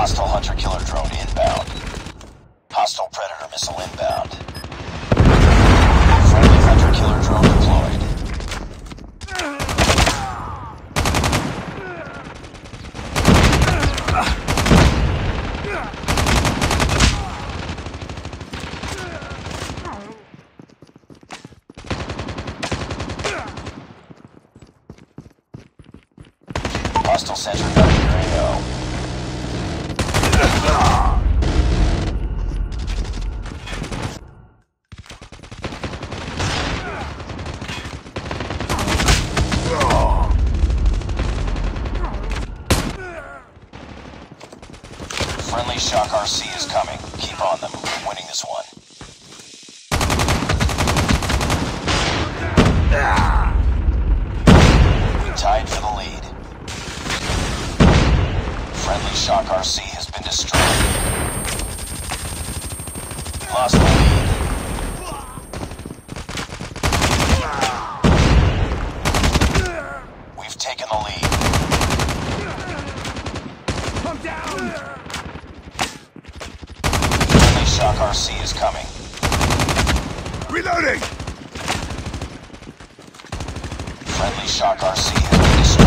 Hostile hunter-killer drone inbound. Hostile Predator missile inbound. Friendly hunter-killer drone deployed. Hostile sentry gun in your AO. Friendly Shock RC is coming. Keep on them. We're winning this one. We tied for the lead. Friendly Shock RC has been destroyed. Lost the lead. We've taken the lead. Come down! Friendly Shock RC is coming. Reloading! Friendly Shock RC has been destroyed.